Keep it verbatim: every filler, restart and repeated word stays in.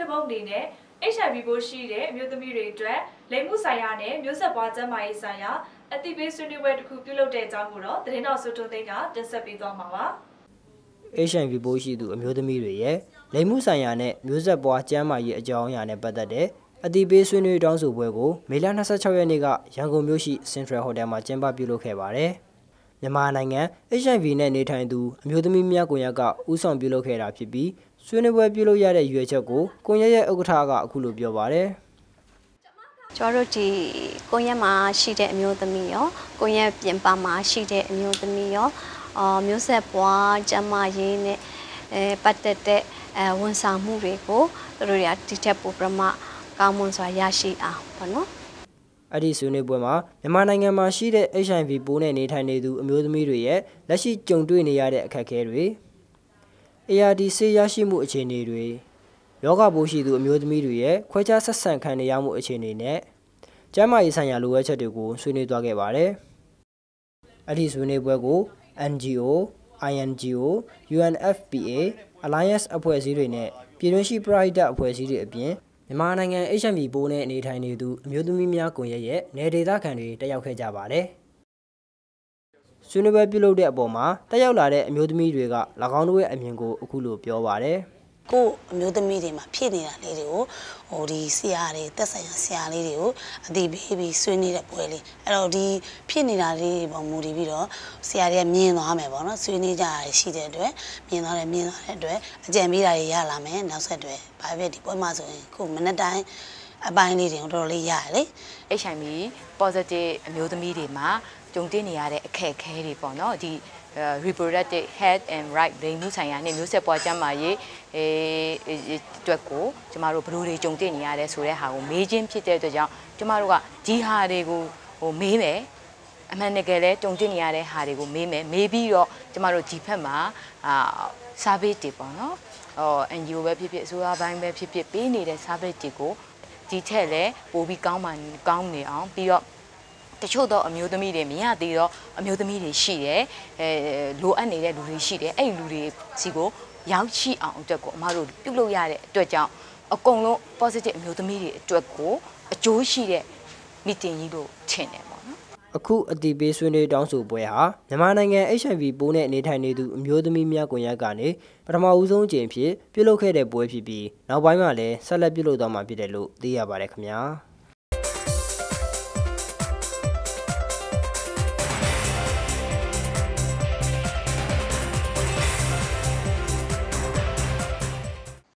ပုံအနေနဲ့ H I V ပိုးရှိတဲ့အမျိုးသမီးတွေအတွက်လိင်မှုဆိုင်ရာနဲ့မျိုးဆက်ပွားကျန်းမာရေးဆိုင်ရာအသိပေးဆွေးနွေးပွဲတစ်ခုပြုလုပ်တဲ့အကြောင်းကိုတော့သတင်းတော်စုထုံးသိန်းကတင်ဆက်ပေးသွားမှာပါ။ H I V ပိုးရှိသူအမျိုးသမီးတွေရဲ့လိင်မှုဆိုင်ရာနဲ့မျိုးဆက်ပွားကျန်းမာရေးအကြောင်းအရာနဲ့ပတ်သက်တဲ့အသိပေးဆွေးနွေးတောင်းဆိုပွဲကိုမေလ၂၆ရက်နေ့ကရန်ကုန်မြို့ရှိ Central Hotel မှာကျင်းပပြုလုပ်ခဲ့ပါတယ်။မြန်မာနိုင်ငံ H I V နဲ့နေထိုင်သူအမျိုးသမီးများကွန်ရက်ကဦးဆောင်ပြုလုပ်ခဲ့တာဖြစ်ပြီးဆွေးနွေးပွဲပြုလုပ်ရတဲ့ရွေးချက်ကိုကွန်ရက်ရဲ့ဥက္ကဋ္ဌကအခုလိုပြောပါတယ်။ကျွန်တော်တို့ဒီကွန်ရက်မှာရှိတဲ့အမျိုးသမီးရောကွန်ရက်ပြင်ပမှာရှိတဲ့အမျိုးသမီးရောအော်မျိုးဆက်ပွားကျန်းမာရေးနဲ့အဲပတ်သက်တဲ့အဲဝန်ဆောင်မှုတွေကိုတို့တို့ရဒီထက်ပိုပြမကောင်းမွန်စွာရရှိအောင်ပေါ့နော်။အဲ့ဒီဆွေးနွေးပွဲမှာမြန်မာနိုင်ငံမှာရှိတဲ့ H I V ပိုးနဲ့နေထိုင်နေသူအမျိုးသမီးတွေရဲ့လက်ရှိကြုံတွေ့နေရတဲ့အခက်အခဲတွေ A R D ဆေးရရှိမှုအခြေအနေတွေယောဂပိုးရှိသူအမျိုးသမီးတွေရဲ့ခွဲခြားဆက်ဆံခံနေရမှုအခြေအနေနဲ့ကျန်းမာရေးဆိုင်ရာလိုအပ်ချက်တွေကိုဆွေးနွေးသွားခဲ့ပါတယ်။အဲ့ဒီဆွေးနွေးပွဲကို N G O, I N G O, U N F P A, Alliance အဖွဲ့အစည်းတွေနဲ့ပြည်တွင်းရှိပရိသတ်အဖွဲ့အစည်းတွေအပြင်မြန်မာနိုင်ငံ H I V ပိုးနဲ့နေထိုင်နေသူအမျိုးသမီးများကွန်ရက်ရဲ့နယ်ဒေသခံတွေတက်ရောက်ခဲ့ကြပါတယ်။ဆွေးနွေးပွဲပြုလုပ်တဲ့အပေါ်မှာတက်ရောက်လာတဲ့အမျိုးသမီးတွေက၎င်းတို့ရဲ့အမြင်ကိုအခုလိုပြောပါတယ်။ကိုအမျိုးသမီးတွေမှာဖြစ်နေတာလေးတွေကိုဟိုဒီဆရာတွေတက်ဆိုင်ရာဆရာလေးတွေကိုအသိပေးပြီးဆွေးနွေးတဲ့ပွဲလေးအဲ့တော့ဒီဖြစ်နေတာလေးတွေပေါ်မူတည်ပြီးတော့ဆရာတွေကမြင်သွားမယ်ပေါ့နော်ဆွေးနွေးကြရရှိတဲ့အတွက်မြင်သွားတယ်မြင်သွားတဲ့အတွက်အကြံပေးတာတွေရလာမယ်နောက်ဆက်တွဲဘာဖြစ်ဒီပွဲမှာဆိုရင်ခုမနေ့တိုင်းအပိုင်းလေးတွေတော်တော်လေးရတယ်လေ H I V positive အမျိုးသမီးတွေမှာကြုံတွေ့နေရတဲ့အခက်အခဲတွေပေါ့နော်ဒီ reproductive health and right လိင်မှုဆိုင်ရာနဲ့မျိုးဆက်ပွားကျန်းမာရေးအဲအတွက်ကိုကျမတို့ဘယ်လိုတွေကြုံတွေ့နေရတဲ့ဆိုတဲ့ဟာကိုမေးခြင်းဖြစ်တဲ့အတွက်ကြောင့်ကျမတို့ကဒီဟာတွေကိုဟိုမေးမယ်အမှန်တကယ်လဲကြုံတွေ့နေရတဲ့ဟာတွေကိုမေးမယ်မေးပြီးတော့ကျမတို့ဒီဘက်မှာအာ service တွေပေါ့နော်ဟော N G O ပဲဖြစ်ဖြစ်အစိုးရဘိုင်းပဲဖြစ်ဖြစ်ပေးနေတဲ့ service တွေကိုဒီထက်လဲပိုပြီးကောင်းမှကောင်းနေအောင်ပြီးတော့တချို့တော့အမျိုးသမီးတွေမရသေးတော့အမျိုးသမီးတွေရှိတယ်အဲလိုအပ်နေတဲ့လူတွေရှိတယ်အဲ့လူတွေစီကိုရောက်ရှိအောင်အတွက်ကိုအမတို့ပြုလုပ်ရတဲ့အတွက်ကြောင့်အကုန်လုံး positive အမျိုးသမီးတွေအတွက်ကိုအကျိုးရှိတဲ့ meeting ကြီးလို့ထင်တယ်ပေါ့နော်အခုအတီးပေးဆွေးနွေးတောင်းဆိုပွဲဟာမြန်မာနိုင်ငံ H I V ပိုးနဲ့နေထိုင်နေသူအမျိုးသမီးများကွန်ရက်ကနေပထမဦးဆုံးအကြိမ်ဖြစ်ပြုလုပ်ခဲ့တဲ့ပွဲဖြစ်ပြီးနောက်ပိုင်းမှာလည်းဆက်လက်ပြုလုပ်သွားမှာဖြစ်တယ်လို့သိရပါတယ်ခင်ဗျာ